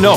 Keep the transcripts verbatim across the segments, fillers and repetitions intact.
no.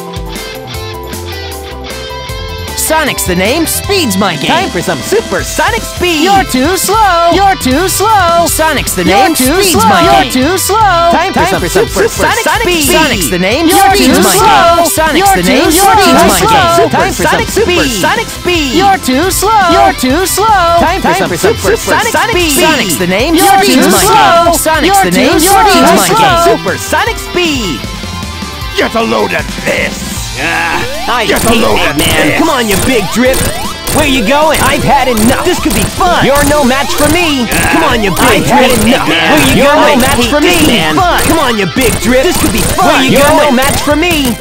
Sonic's the name, speed's my game. Time for some supersonic speed. You're too slow. You're too slow. Sonic's the name, You're too speed's slow. my You're game. You're too slow. Time for some supersonic speed. Sonic's the name, You're speed's too my slow. game. Sonic's You're the name, too speed's slow. my game. Time for some supersonic speed. You're too slow. You're too slow. Time for some supersonic speed. Sonic's the name, You're speed's too my slow. game. Sonic's You're the name, too speed's my slow. game. Supersonic speed. Get a load of this. I Get a hate load it, of man. this. Come on, you big drip. Where you going? I've had enough. This could be fun. You're no match for me. Come on, you big I've drip. had enough. Where you You're going? no match for This me. could be fun. Come on, you big drip. This could be fun. Where you You're going? no match for me.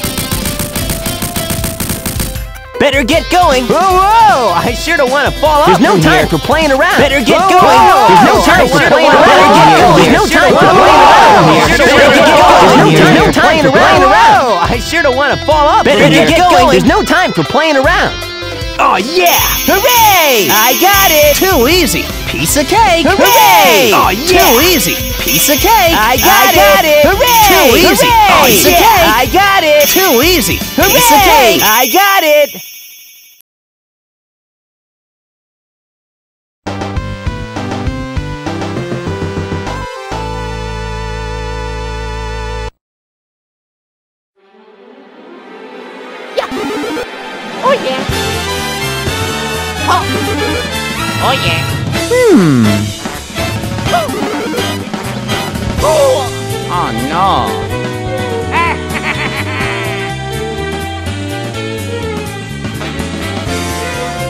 Better get going. Whoa, whoa! I sure don't want to fall off. There's no time for playing around. Better get Whoa, going. whoa, There's no whoa. time I for sure playing don't around. wanna Better get fall going. off. There's no time for Whoa, playing around. whoa. Better Sure get don't going. wanna There's no fall time off. for playing around. I sure don't want to fall off. Better Better get get going. going. There's no time for playing around. Oh yeah! Hooray! I got it. Too easy. Piece of cake. Hooray! Oh yeah! Too easy. Piece of cake. I got, I got it. it. Hooray! Too easy. Hooray! Piece of Yeah, cake. I got it. Too easy. Hooray! Piece of cake. I got it. Oh yeah. Oh. Oh yeah. Hmm. Oh no.